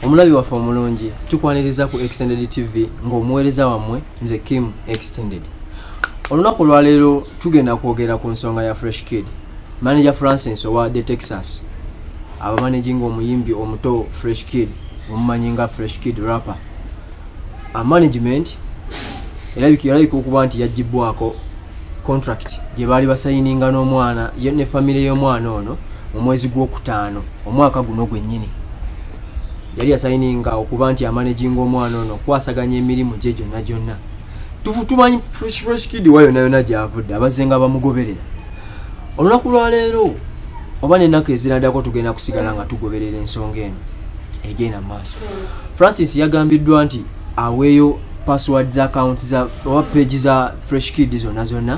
Omulabi waffe omulungi tukwaniriza ku Extended TV ng'omuweereza wammwe nze Kim Extended. Olunaku lwa leero tugenda kwogera ku nsonga ya Fresh Kid. Manager Francis owa The Texas abamanaging omuyimbi omuto Fresh Kid omumanyi nga Fresh Kid rapper. Management erabikira okuba nti yagibwako contract gye baali basayininga n'omwana ne family y'omwana ono mu mwezi gw'okutaano omwaka guno gwennyini. Yali yasayininga okuba nti amanaging omwana ono kwasaganya emirimu gye gyonna. Tumanyi Fresh Kid wa yonna gy'avudde abazenga bamugoberera. Olunaku lwa leero oba n'ennaku eziraddako tugenda kusigala nga tugoberera ensonga eno egenda maaso. Francis yagambiddwa nti aweeyo password za accounts za oba page za Fresh Kid zonna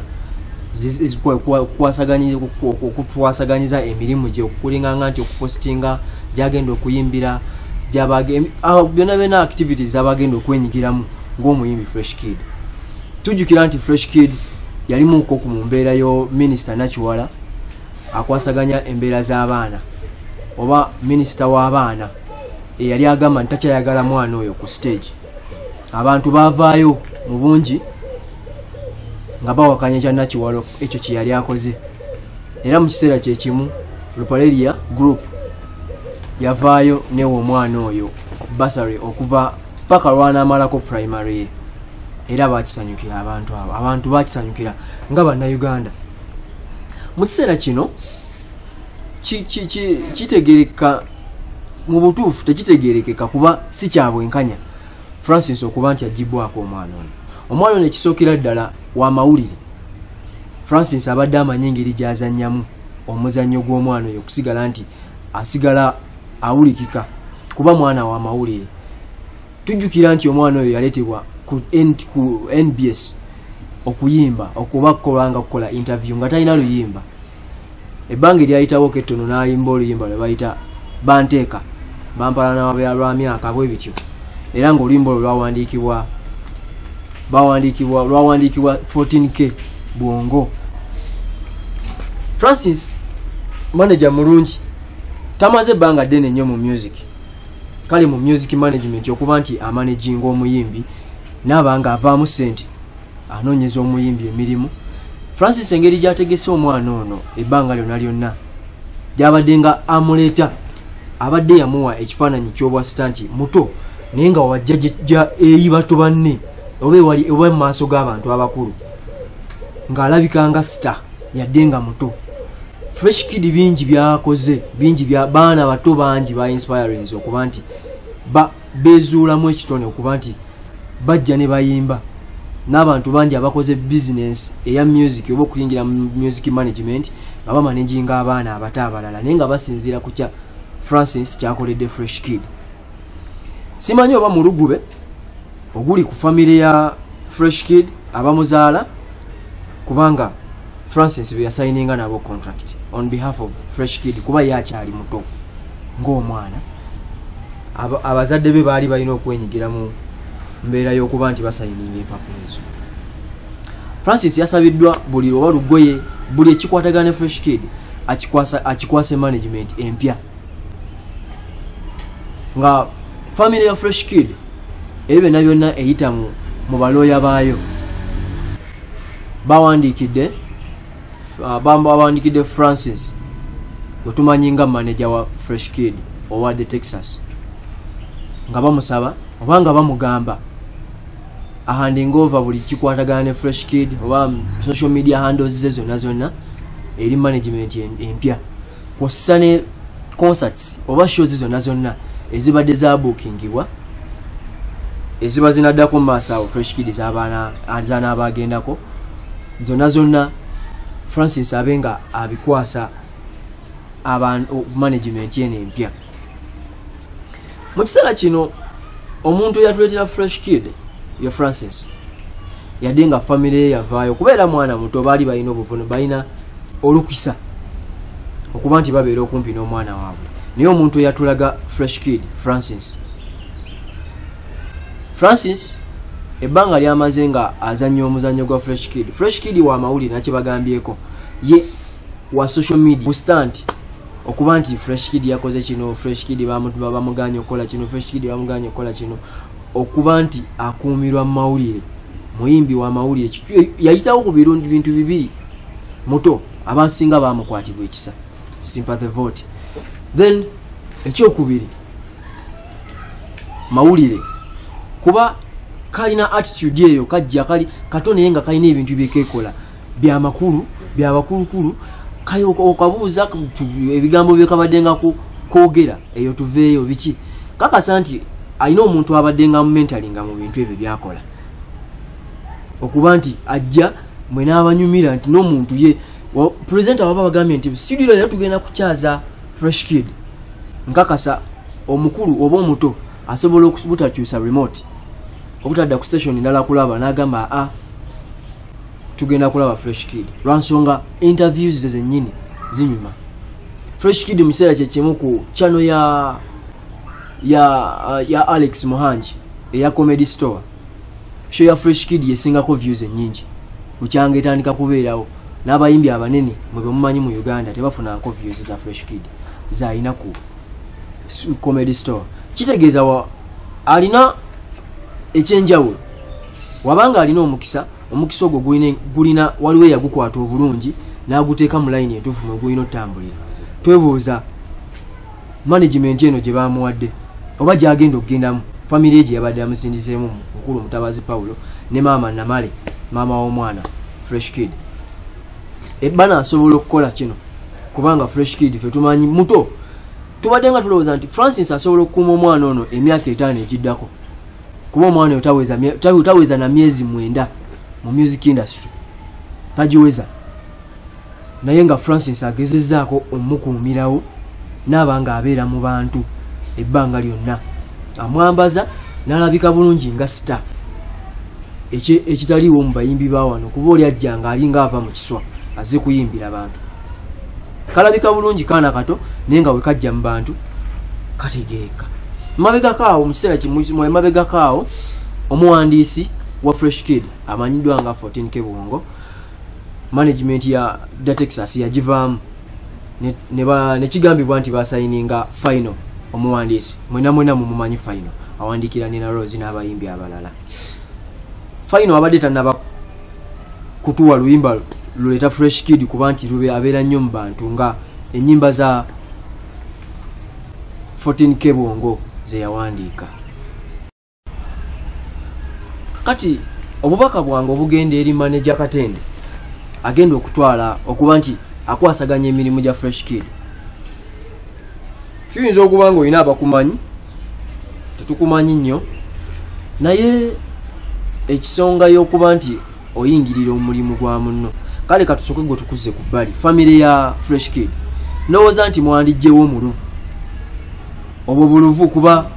okutwasaganyiza emirimu gye okukulinganga nti okupostinga gyagenda okuyimbira byonna activities abagenda okwenyigiramu ng'omuyimbi Fresh Kid. Tujjukira nti Fresh Kid yali muko ku mbeera yo Minister Nakiwala akwasaganya embeera z'abaana oba Minister w'abaana eyali agamba nti takyayagala mwana oyo ku stage. Abantu baavaayo mu bungi nga bawakanya kya Nakiwala ekyo kye yali akoze. Era mu kiseera kye kimu Lupaleria Group yavaayo newo omwana oyo basari okuva paka lw'anaamalako primary ye. Era bakisanyukira abantu bakisanyukira nga bannayuganda. Mu kiseera kino kitegeereka mu butuufu tekitegeerekeka kuba si kya bwenkanya Francis okuba nti agibwako omwana ono. Omwana ono ekisookera ddala wa mawulire. Francis abadde amanyi engeri gy'azannyamu omuzannyo gw'omwana oyo okusigala nti asigala awulikika kuba mwana wa mawulire. Tujjukira nti omwana oyo yaleetebwa ku NBS okuyimba okuba kukola interview nga talina luyimba. Ebbanga eryayitawo kettono n'ayimba oluyimba lwe bayita Banteeka bampala n'ababeera lwa myaka bwe bityo. Era ng'oluyimba olwo lwawandiikibwa 14K Bwongo. Francis manager mulungi tamaze ebbanga ddene nnyo mu music. Kale mu music management okuba nti amanaging omuyimbi n'abanga avaamu ssente anoonyeza omuyimbi emirimu. Francis engeri gy'ategese omwana ono ebbanga lyonna gy'abadde nga amuleeta abadde yamuwa ekifaananyi ky'obwasita nti muto naye nga wajja eri bato banne oba mu maaso g'abantu abakulu ng'alabika nga sita yadde nga muto. Fresh Kid bingi byakoze bingi bya baana bato bangi ba inspirings okuba nti bezuulamu ekitone okuba nti bajja ne bayimba n'abantu bangi abakoze business eya music oba okuyingira mu music management nga bamanaginga abaana abato abalala naye nga basinziira ku kya Francis kyakoledde Fresh Kid. Simanyi oba mulugube oguli ku family ya Fresh Kid abamuzaala kubanga Francis be yasayininga nabo contract on behalf of Fresh Kid kuba yakyali muto ng'omwana. Abazadde be baali balina okwenyigira mu mbeera y'okuba nti basayininga empapula ezo. Francis yasabiddwa buli oba lugoye buli ekikwatagana Fresh Kid akikwase management empya. Nga family ya Fresh Kid ebyo byonna eyita mu balooya baayo bawandikidde Francis wetumanyi nga manager wa Fresh Kid owa The Texas nga bamusaba oba nga bamugamba ahanding over buli kikwatagana ne Fresh Kid oba social media handles ze zonna eri management empya kw'ossa ne concerts oba shows zonna ezibadde za bookingibwa eziba zinaddako mu maaso awo Fresh Kid z'abaana abagendako zonna Francis abenga abikwasa management yene empya. Mu kiseera kino omuntu yatuleetera Fresh Kid ya Francis yadde nga family yavaayo kubeera mwana muto baali balina obuvuno balina olukisa okuba nti babeera okumpi n'omwana waabwe. Naye omuntu yatulaga Fresh Kid Francis ebbanga lyamaze nga azannya omuzannyo gwa Fresh Kid wa mawulire nakye bagambyeko ye wa social media mustanti okuba nti Fresh Kid yakoze kino, Fresh Kid bamuganye okukola kino, Fresh Kid bamuganye okukola kino, okuba nti akuumirwa mu mawulire, muyimbi wa mawulire yayitawo ku birungi bintu bibiri muto abasinga bamukwatibwa ekisa sympathy vote. Then ekyokubiri mawulire kuba kalina attitude eyo kajja kali katone nga kalina ebintu byekekola bya makulu bya bakulukulu kayo okabuuza ebigambo byekabaddenga kwogera eyo tuveeyo biki kakasa nti alina omuntu abaddenga mu mentalinga mu bintu ebyo byakola okuba nti ajja mwe n'abanyumira nti n'omuntu ye presenter waba bagambye nti studio lero tugenda kukyaza Fresh Kid nkakasa omukulu oba omuto asobola okubutakyusa remote obutadda ku station ndala kulaba n'agamba tugenda kulaba Fresh Kid lwansonga interviews ze zennyini zinyuma. Fresh Kid mu kiseera kye kimu ku channel ya Alex Muhanji eya Comedy Store show ya Fresh Kid yesingako views ennyingi ukyanga etandika kubeerawo n'abayimbi abanene mwe bamumanyi mu Uganda tebafunako views za Fresh Kid zaayina ku Comedy Store. Kitegeeza alina ekyenjawulo wabanga alina omukisa ogwo gulina waliwo yagukwata obulungi n'aguteeka mu line entuufu mwe gulina otambulira. Twebuuza management eno gye bamuwadde oba gyagenda okugendamu family gye yabadde amusindiseemu mukulu Mutabazi Paulo ne maama Namale maama w'omwana Fresh Kid ebbana asobola okukola kino kubanga Fresh Kid fe tumanyi muto tubadde nga tulowooza nti Francis asobola okukuuma omwana ono emyaka 5 egiddako kuba omwana oyo taweza na myezi 9 mu music industry tagiweza naye nga Francis agezezzaako omukuumirawo n'abanga abeera mu bantu ebbanga lyonna amwambaza n'alabika bulungi nga star ekitaliiwo mu bayimbi ba wano kuba oli ajjanga alinga ava mu kiswa azze kuyimbira bantu kalabika bulungi kaana kato naye nga we kajja mu bantu kategeeka mabegakaawo mu kiseera kimu mabegakaawo omuwandiisi wa Fresh Kid amanyiddwa nga 14K Bongo management ya Da Texas yagivaamu ne kigambibwa nti basayininga final omuwandiisi mwena mumumanyi final awandikira Nina Rose n'abayimbi abalala. Final abadde tannaba kutuwa luyimba luleta Fresh Kid kuba nti lube abeera nnyo mu bantu nga ennyimba za 14K Bongo ze yawandiika. Kati obubaka bwange obugenda eri manager Katende agenda okutwala okuba nti akwasaganya emirimu gya Fresh Kid. Tuyinza okuba nga olina abakumanyi tetukumanyi nnyo naye ekisonga y'okuba nti oyingirira omulimu gwa munno kale katusoke gwe tukuze ku bbali family ya Fresh Kid ndowooza nti mwandijjewo omuluvu obwo buluvu kuba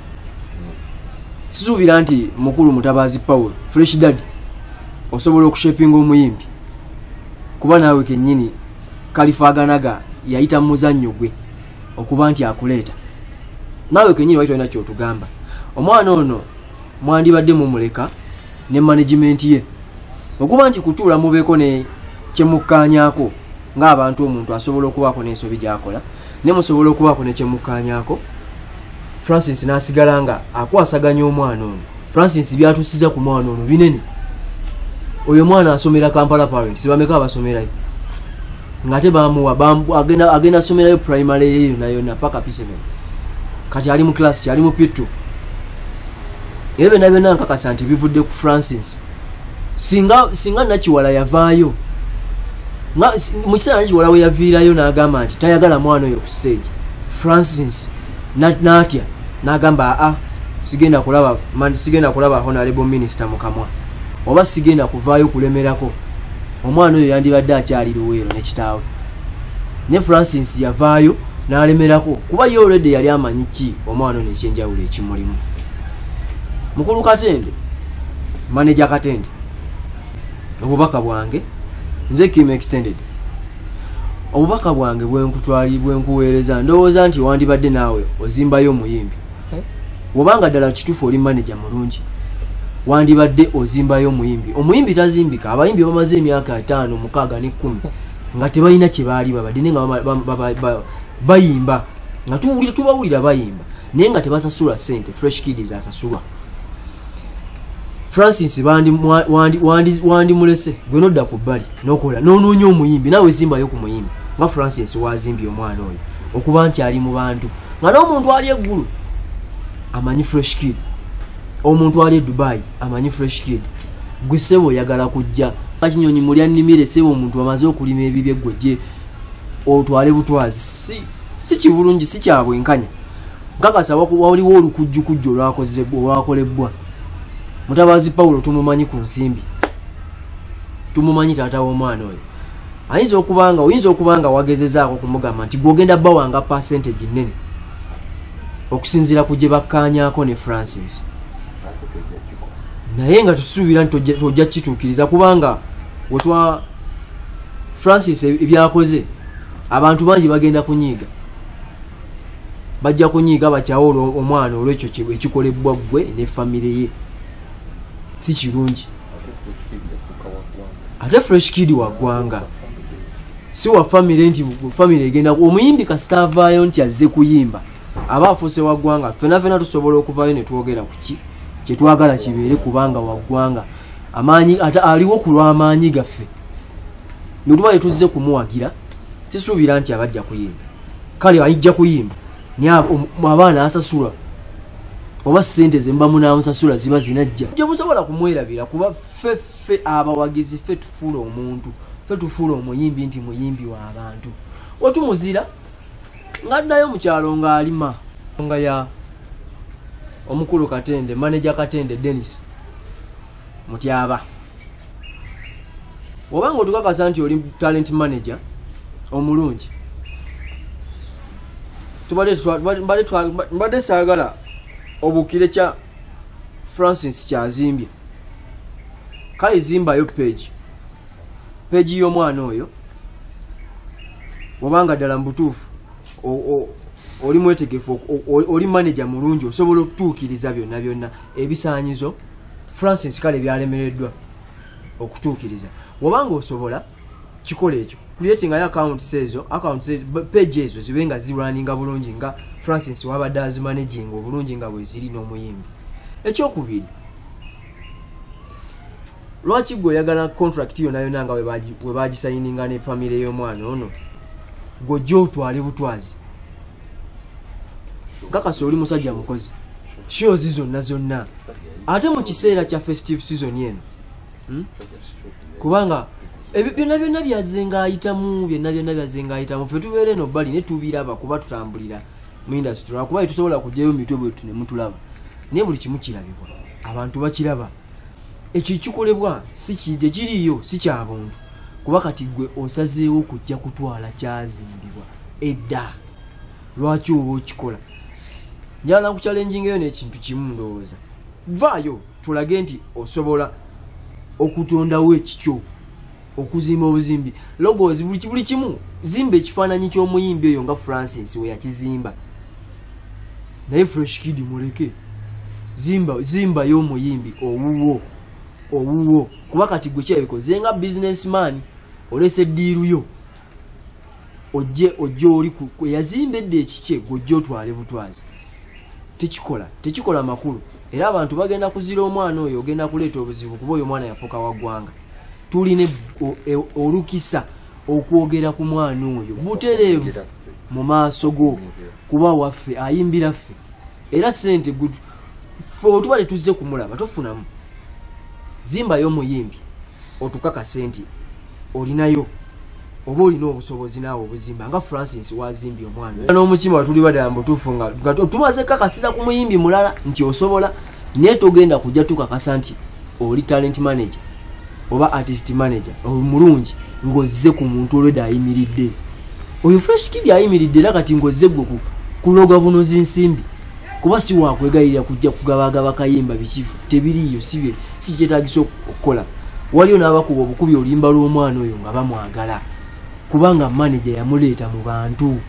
sisuubira nti mukulu Mutabazi Paulo Fresh Daddy osobola okushepinga omuyimbi kuba naawe kennyini kalifaaganaga yayita mu muzannyo gwe okuba nti akuleeta naawe kennyini wali tolina kyotugamba omwana ono mwandibadde mumuleka ne management ye okuba nti kutuula mubeeko ne kyemukkaanyaako ng'abantu omuntu asobola okubaako n'ensobi gy'akola ne musobola okubaako ne kyemukkaanyaako. Francis n'asigala nga akwasaganya omwana ono. Francis byatusiza ku mwana ono binene. Oyo mwana asomera Kampala Parents bameka abasomerayo ngate bamuwa agenda asomerayo primary yeyo nayo na paka P7 kati ali mu class ali mu P2 ebe nabe nankakasa nti bivudde ku Francis singa nakiwala yavaayo nga mukiseera nakiwala we yaviirayo n'agamba nti tayagala mwana oyo ku stage Francis natya n'agamba sigenda kulaba honorable minister mukamwa oba sigenda kuvaayo kulemerako omwana oyo yandibadde akyali luweero ne kitaawe ne Francis yavaayo n'alemerako kuba ye already yali amanyi ki omwana ono ekyenjawulo ekimulimu. Mukulu Katende manager Katende obubaka bwange nze Kim Extended obubaka bwange bwenkuweereza ndowooza nti wandibadde naawe ozimbayo omuyimbi wobanga ddala kituufu oli manager mulungi wandibadde ozimbayo omuyimbi tazimbika abayimbi bamaze emyaka 5, 6 ne 10 nga tebalina kye baali babadde nga bayimba nga tubawulira bayimba naye nga tebasasula sente. Fresh Kid asasulwa. Francis wandi mulese gwe nodda ku bbali nokola nonoonya omuyimbi nawe zimbayo ku muyimbi nga Francis wazimbye omwana oyo okuba nti ali mu bantu nga n'omuntu ali eggulu amanyi Fresh Kid, omuntu ali e Dubai amanyi Fresh Kid. Gwe ssebo oyagala kujja Kinyonyi mulya nnimire ssebo omuntu amaze okulima ebibye gwe otwale butwazi si kibulungi si kyabwenkanya. Nkakasa waliwo olukujjukujju olwakolebwa. Mutabazi Paulo tumumanyi ku nsimbi, tumumanyi taata w'omwana oyo. Oyinza okubanga wagezezaako kumugamba nti gwogenda bawanga percentage nnene okusinziira ku gye bakkaanyaako ne Francis, naye nga tusuubira nti tojja kituukiriza kubanga wetwa Francis ebyakoze abantu bangi bagenda kunyiiga, bajja kunyiiga bakyawo omwana olwekyo ekikolebwa gwe ne famire ye. Si kirungi. Ate Fresh Kid wa ggwanga si wa famire nti famire egenda omuyimbi kasita avaayo nti azze kuyimba aba afuuse wa ggwanga. Fena tusobola okuvaayo ne twogera ku ki kye twagala kibeere kubanga wa ggwanga amaanyi ate aliwo ku lw'amaanyi gaffe. Netuba tuzze kumuwagira sisuubira nti abajja kuyimba, kale ayijja kuyimba naye abaana asasulwa oba ssente ze mba munaamusasula ziba zinajja. Gye musobola kumwerabira kuba ffe abawagizi ffe tufuula omuntu, ffe tufuula omuyimbi nti muyimbi w'abantu. Otumuzira ng'addayo mu kyalo ng'alima nga ya omukulu Katende, manager Katende Dennis Mutyaba. Obanga otukakasa nti oli talent manager omulungi, mbadde saagala obukire kya Francis kyazimbye. Kale zimbayo page y'omwana oyo obanga ddala mbutuufu oli mwetegefu, oli manager mulungi, osobola okutuukiriza byonna ebisaanyizo Francis kale byalemereddwa okutuukiriza. Obanga osobola kikola ekyo, creating accounts page ezo zibe nga zirwaninga bulungi nga Francis wabadde azimanaging obulungi nga bwe ziri n'omuyimbi. Ekyokubiri, lwaki gwe oyagala contract yonna nga we bagisayininga ne famire y'omwana ono gojja otwale butwazi? Nkakasa oli musajja mukozi, shows zonna ate mu kiseera kya festive season eno kubanga byonna byazenga ayitamu ffe tubeere eno bbali ne tubiraba kuba tutambulira mu industry kuba tusobola kujjayo mitwe bwetu ne mutulaba, naye buli kimu kirabibwa, abantu bakiraba. Ekyo ekikolebwa si kiriyo si kya buntu kuba kati gwe osazeewo kujja kutwala kyazimbibwa edda. Lwaki oba okikola? Njala nkuchallengingeyo n'ekintu kimu ndowooza. Vaayo tulage nti osobola okutondawo ekikyo, okuzimba obuzimbi logos buli kimu, zimba ekifaananyi ky'omuyimbi oyo nga Francis we yakizimba. Naye Fresh Kid muleke zimba y'omuyimbi owuwo kuba kati gwe kyabikoze nga businessman olese eddiiru yo ojje oli yazimbedde ekikye gojja otwale butwazi. Tekikola makulu era abantu bagenda kuzira omwana oyo, ogenda kuleeta obuzibu kuba oyo omwana yafuuka wa ggwanga. Tulina olukisa okwogera ku mwana oyo butereevu mu maaso go kuba waffe ayimbira ffe era sente ffe otubale tuzze kumulaba tofunamu. Zimbayo omuyimbi otukakase nti olinayo oba olina obusobozi naawe obuzimba nga Francis wazimbye omwana n'omukima watuli badala mbutuufu nga tumaze kakasiza ku muyimbi mulala nti osobola, naye togenda kujja tukakasa nti oli talent manager oba artist manager omulungi ng'ozze ku muntu olwedde ayimiridde. Oyo Fresh Kid ayimiridde era kati ng'ozze gwe kuloga bunozi nsimbi kuba si wakwegayirira kujja kugabagaba kayimba bikifu tebiriyo si kyetaagisa okukola. Waliyo n'abakuba obukubi oluyimba lw'omwana oyo nga bamwagala kubanga manager yamuleeta mu bantu.